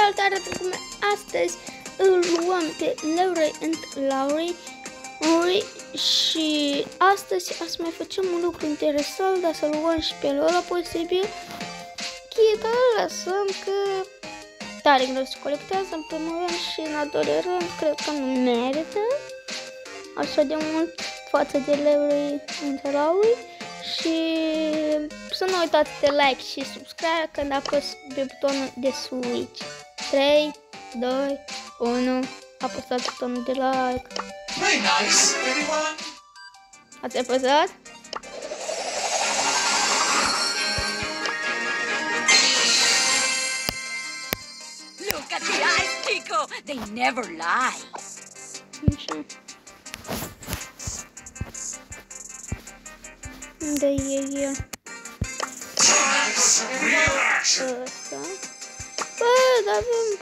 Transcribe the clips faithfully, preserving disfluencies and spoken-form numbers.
Salutare, dragii! Astăzi îl luăm pe Leroy and Laurie și astăzi o să mai facem un lucru interesant, dar să luăm și pe Lola posibil. Chita lăsăm că tare greu se colectează în primul rând și în al doilea rând cred că nu merită așa de mult față de Leroy and Laurie. Și să nu uitați de like și subscribe când apăs pe butonul de switch. trei, doi, unu, apăsați butonul de like. Very nice, everyone. Ați apăsat? Look at the eyes, Chico. They never lie. Așa. Unde e el? Ăsta. Bă, dar avem...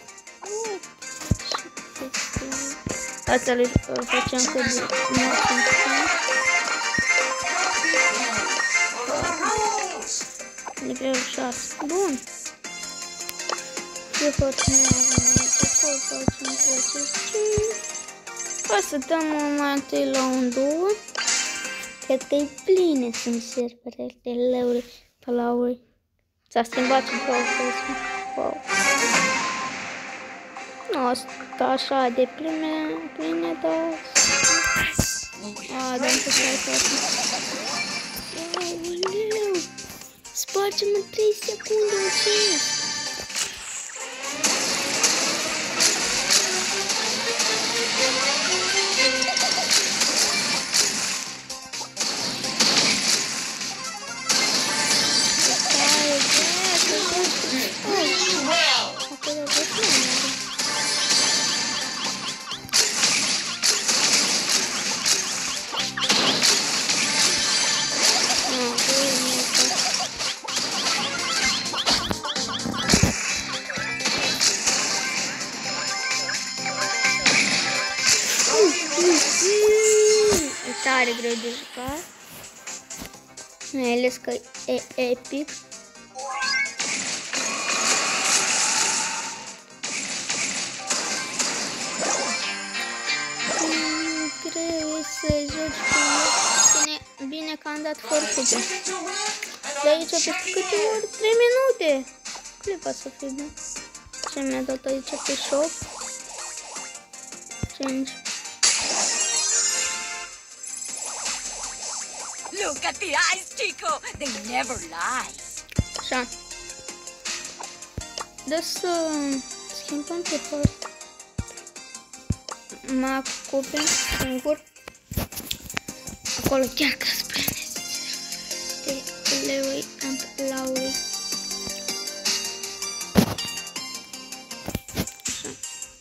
Asta le facem că nu sunt. Nivelul șase. Bun. Ce facem? Hai să dăm mai întâi la un două. Cred că e pline sunt serverele de Leroy pe Laurie. S-a schimbat și progresul. Wow. Nu asta așa de pline, pline, dar... A, dar nu se poate. Aoleu! Spargem în trei secunde un cinci. E tare greu de jucat. Mai ales că e epic. Greu să joci cu el. Bine, bine că am dat forfute. De aici pe câte ori? trei minute. Clipa să fie bine. Ce mi-a dat aici pe shop? cinci. Look at the eyes, Chico. They never lie. Așa. Dă să schimbăm pe hartă. Mă acoperi singur. Acolo chiar că spune de Leroy and Laurie. Așa.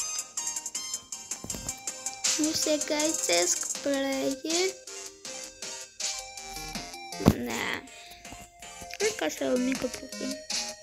Nu se găsesc player. Da. Cred că asta e o mică problemă.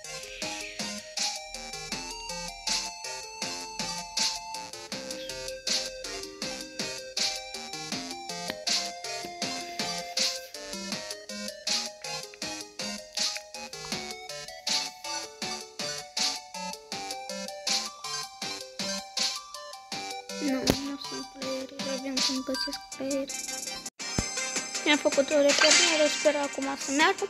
Nu, nu sunt playeri, avem să-mi găsesc playeri. Mi-am făcut o repornire, sper acum să meargă.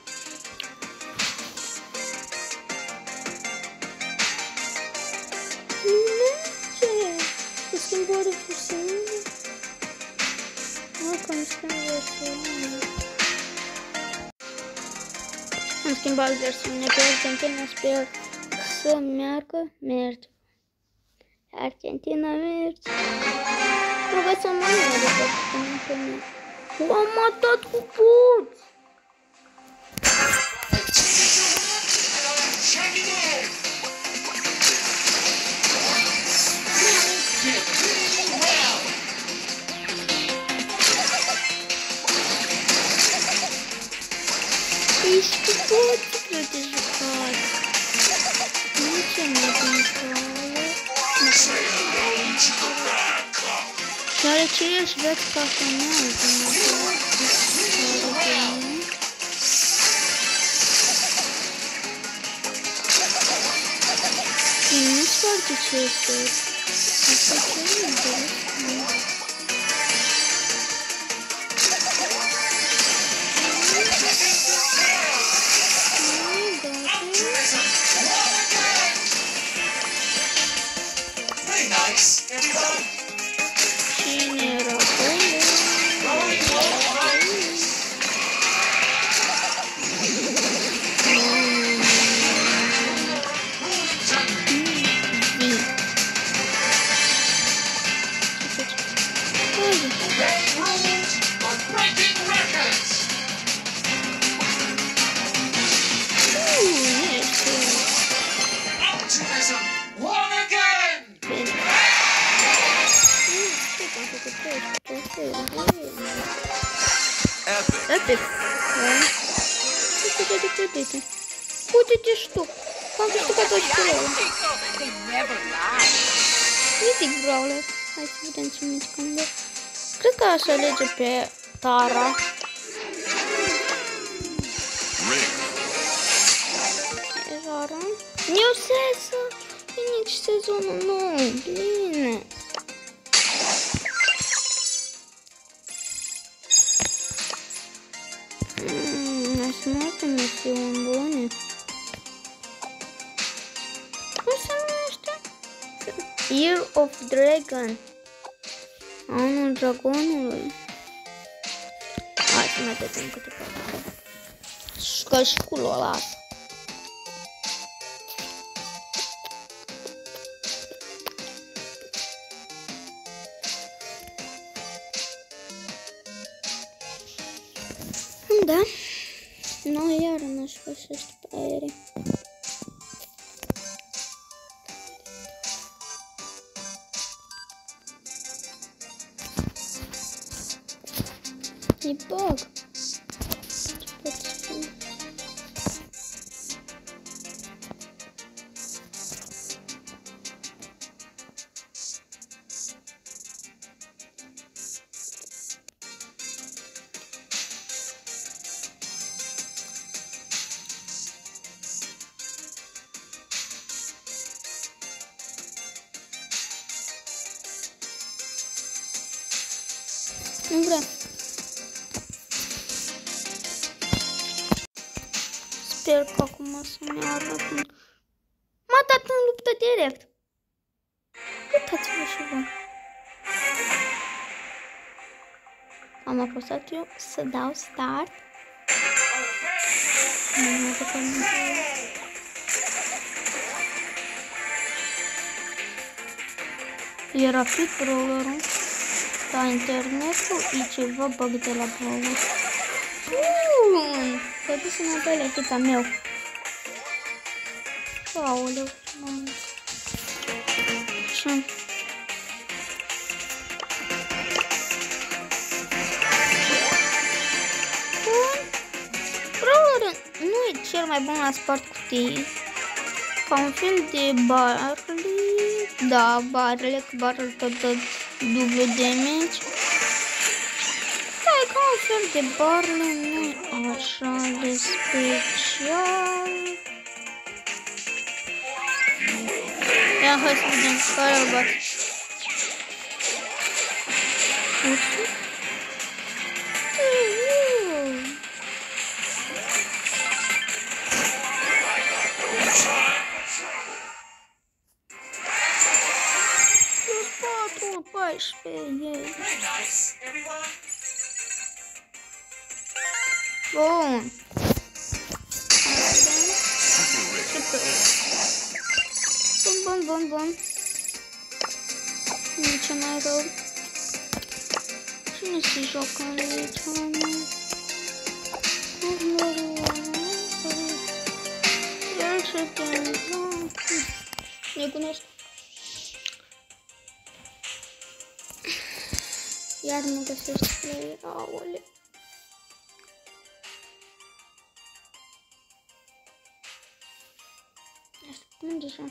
Nu merge! Cu schimbare fusiunii. Mă, că nu schimb versiunea. Am schimbat versiunea pe Argentina, sper să meargă. Merge. Argentina merge. Nu văd să mă merge pe mine. Am matat cu puț! Ești cu puț, greu de jucat. Nu ce mai din cală. Și are aceeași viață ca femeie. Nu-ți departe ce este. Asta ce nu interesant. Cine era acolo? Epic. Uite-te, uite-te. Uite-te что. Am câștigat tot celălalt. Chico, they never lie. Mythic Brawler. Hai să vedem ce mișcăm de. Cred că aș alege pe Tara. E rară. New season. E nici sezonul nou. Bine. Multe misiuni bune. Cum se numește? Year of Dragon. Anul dragonului. Hai să mai vedem câteva. Că și culul ăla. Da. Nu, iar n-aș fășește pe aere. E bug. Ce pot spune? Nu vrea. Sper că acum să ne arăt. M-a dat în luptă direct. Uitați-vă și voi. Am apăsat eu să dau start. Era fit brawlerul. Da, internetul e ceva bug de la brawler. Bun! Te duci în apele hita meu. Aoleu, mamă. Ce? Bun. Brawler nu e cel mai bun la spart cutii. Ca un fel de Barley. Da, Barley, că Barley tot dă dublu damage. Da, e ca un fel de Barley, nu e așa de special. Ia, hai să vedem care îl bat. Ursul? paisprezece. Bun. Bun, bun, bun, bun. Nici mai rău. Cine se joacă aici? El se teme. Ne cunosc. Iar nu găsești player. Aole. Merge așa.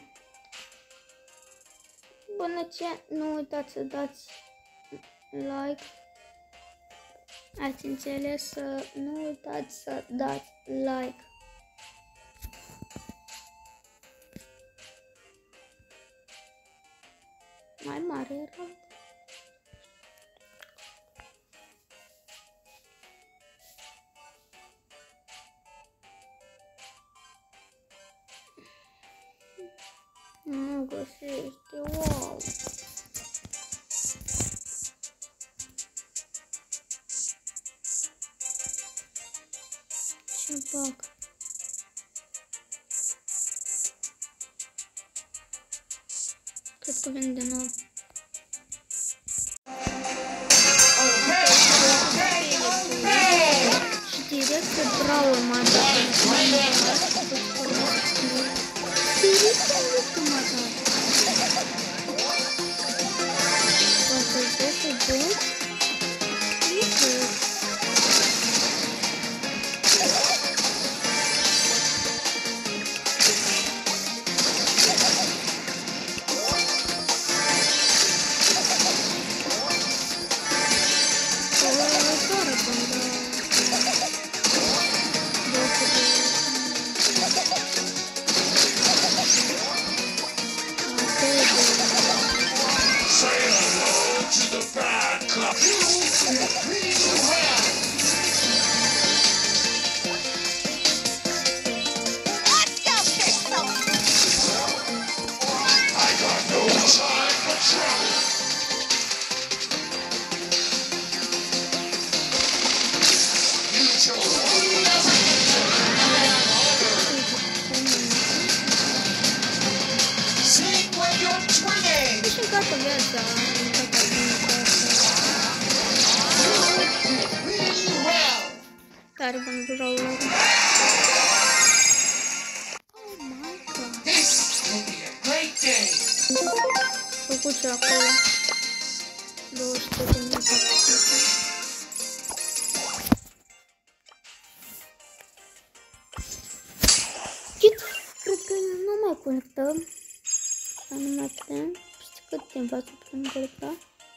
Până ce nu uitați să dați like. Ați înțeles, să nu uitați să dați like. mai mare era. Nu găsește, wow! Ce bag? Cred că vin de nou. Și direct pe Brawl m-a dat. Direct pe m-a dat. Poate zece băi? Tare bun Brawl. Oh my god. This will be a great day. Făcut ce acolo. două sute de metri. Chit, cred că nu mai conectăm. Nu mai putem. Știi cât timp ați putem conecta?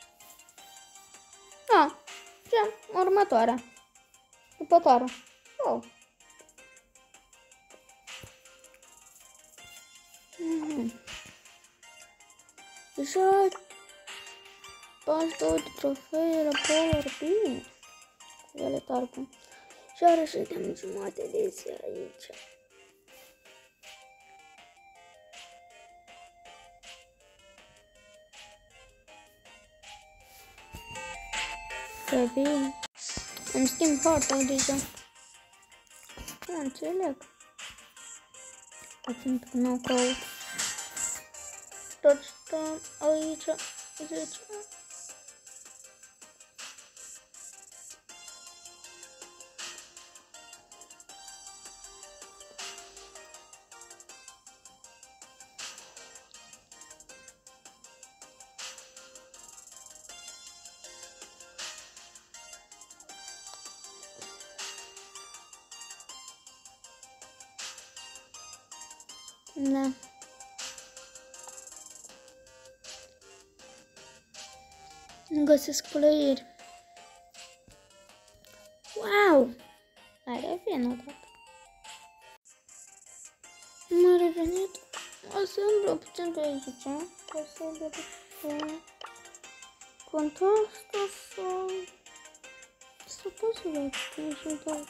Ah, ce? Următoarea. După tară. Oh. Mm-hmm. Deja pași două de trofee la Power Beans. Cu ele tare bun. Și are și de jumate de zi aici. Revin. Îmi schimb harta deja. Nu înțeleg. Facem pe knockout. Touchdown aici. zece. Da. Nu găsesc pălăieri. Wow! Hai, revin odată. M-a revenit. O să îmblă puțin pe aici. O să îmblă puțin. Contul ăsta să... Să pot să văd rezultatul.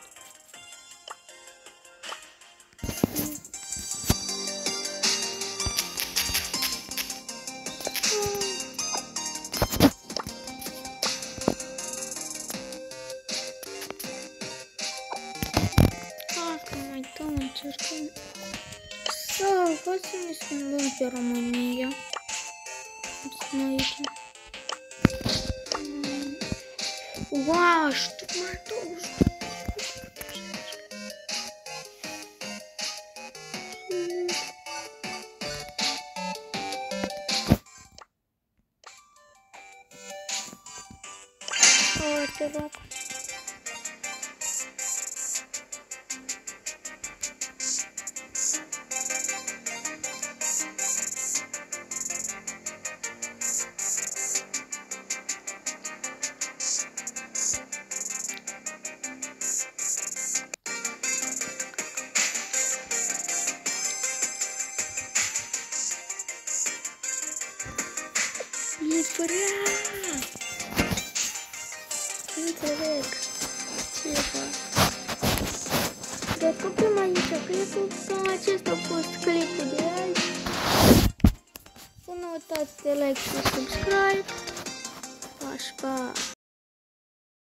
Încercăm să hai să ne schimbăm pe România. Sunt aici. Wow, știu mai tot. Oh, te rog. clipuri. Nu înțeleg ce fac. Descoperim aici clipul, cam acesta a fost clipul de azi. Să nu uitați de like și subscribe. Pa, pa!